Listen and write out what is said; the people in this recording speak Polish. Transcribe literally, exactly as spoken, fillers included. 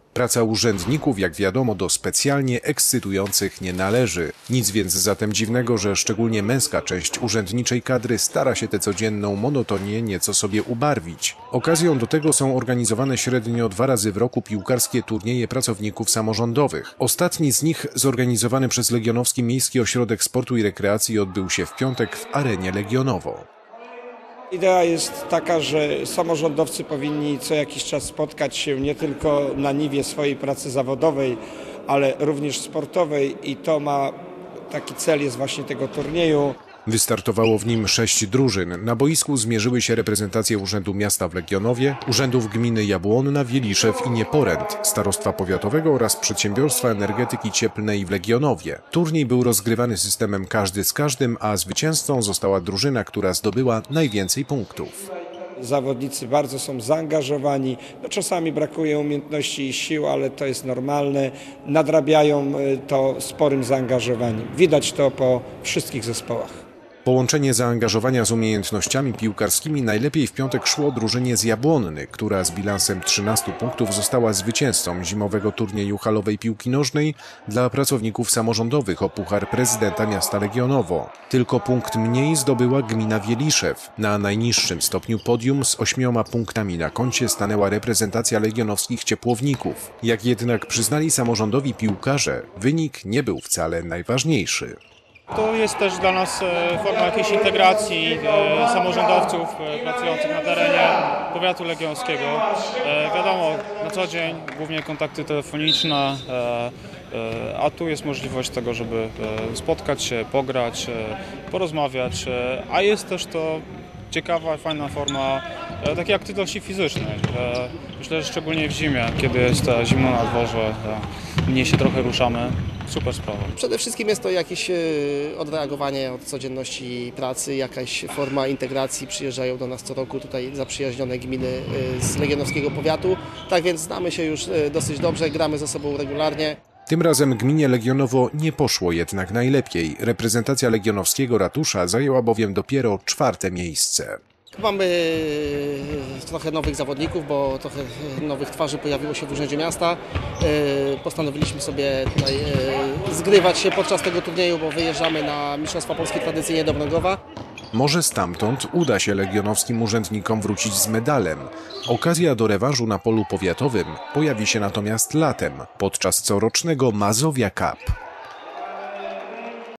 Praca urzędników, jak wiadomo, do specjalnie ekscytujących nie należy. Nic więc zatem dziwnego, że szczególnie męska część urzędniczej kadry stara się tę codzienną monotonię nieco sobie ubarwić. Okazją do tego są organizowane średnio dwa razy w roku piłkarskie turnieje pracowników samorządowych. Ostatni z nich, zorganizowany przez Legionowski Miejski Ośrodek Sportu i Rekreacji, odbył się w piątek w arenie Legionowo. Idea jest taka, że samorządowcy powinni co jakiś czas spotkać się nie tylko na niwie swojej pracy zawodowej, ale również sportowej i to ma taki cel jest właśnie tego turnieju. Wystartowało w nim sześć drużyn. Na boisku zmierzyły się reprezentacje Urzędu Miasta w Legionowie, Urzędów Gminy Jabłonna, Wieliszew i Nieporęt, Starostwa Powiatowego oraz Przedsiębiorstwa Energetyki Cieplnej w Legionowie. Turniej był rozgrywany systemem każdy z każdym, a zwycięzcą została drużyna, która zdobyła najwięcej punktów. Zawodnicy bardzo są zaangażowani, no czasami brakuje umiejętności i sił, ale to jest normalne. Nadrabiają to sporym zaangażowaniem. Widać to po wszystkich zespołach. Połączenie zaangażowania z umiejętnościami piłkarskimi najlepiej w piątek szło drużynie z Jabłonny, która z bilansem trzynastu punktów została zwycięzcą zimowego turnieju halowej piłki nożnej dla pracowników samorządowych o Puchar Prezydenta Miasta Legionowo. Tylko punkt mniej zdobyła gmina Wieliszew. Na najniższym stopniu podium z ośmioma punktami na koncie stanęła reprezentacja legionowskich ciepłowników. Jak jednak przyznali samorządowi piłkarze, wynik nie był wcale najważniejszy. To jest też dla nas forma jakiejś integracji samorządowców pracujących na terenie powiatu legionowskiego. Wiadomo, na co dzień głównie kontakty telefoniczne, a tu jest możliwość tego, żeby spotkać się, pograć, porozmawiać, a jest też to ciekawa, fajna forma takiej aktywności fizycznej. Myślę, że szczególnie w zimie, kiedy jest zimno na dworze, mniej się trochę ruszamy. Super sprawa. Przede wszystkim jest to jakieś odreagowanie od codzienności pracy, jakaś forma integracji. Przyjeżdżają do nas co roku tutaj zaprzyjaźnione gminy z legionowskiego powiatu. Tak więc znamy się już dosyć dobrze, gramy ze sobą regularnie. Tym razem gminie Legionowo nie poszło jednak najlepiej. Reprezentacja legionowskiego ratusza zajęła bowiem dopiero czwarte miejsce. Mamy trochę nowych zawodników, bo trochę nowych twarzy pojawiło się w Urzędzie Miasta. Postanowiliśmy sobie tutaj zgrywać się podczas tego turnieju, bo wyjeżdżamy na Mistrzostwa Polskie tradycyjnie do Mrągowa. Może stamtąd uda się legionowskim urzędnikom wrócić z medalem. Okazja do rewanżu na polu powiatowym pojawi się natomiast latem, podczas corocznego Mazowia Cup.